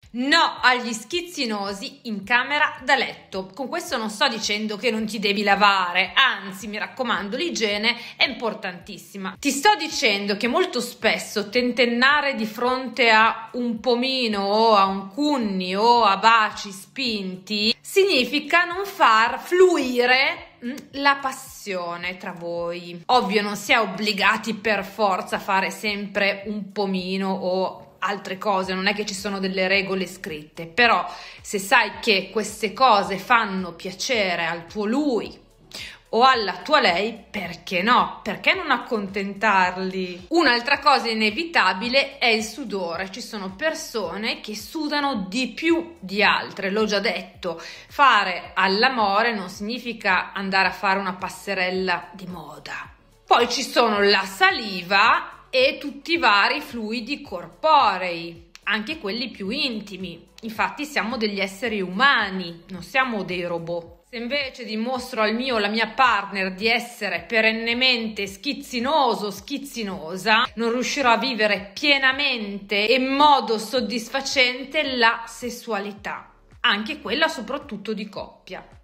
No agli schizzinosi in camera da letto. Con questo non sto dicendo che non ti devi lavare, anzi, mi raccomando, l'igiene è importantissima. Ti sto dicendo che molto spesso tentennare di fronte a un pomino o a un cunni o a baci spinti significa non far fluire la passione tra voi. Ovvio, non si è obbligati per forza a fare sempre un pomino o altre cose, non è che ci sono delle regole scritte, però se sai che queste cose fanno piacere al tuo lui o alla tua lei, perché no? Perché non accontentarli? Un'altra cosa inevitabile è il sudore. Ci sono persone che sudano di più di altre, l'ho già detto. Fare all'amore non significa andare a fare una passerella di moda. Poi ci sono la saliva e tutti i vari fluidi corporei, anche quelli più intimi. Infatti siamo degli esseri umani, non siamo dei robot. Se invece dimostro al mio o alla mia partner di essere perennemente schizzinoso, schizzinosa, non riuscirò a vivere pienamente e in modo soddisfacente la sessualità, anche quella soprattutto di coppia.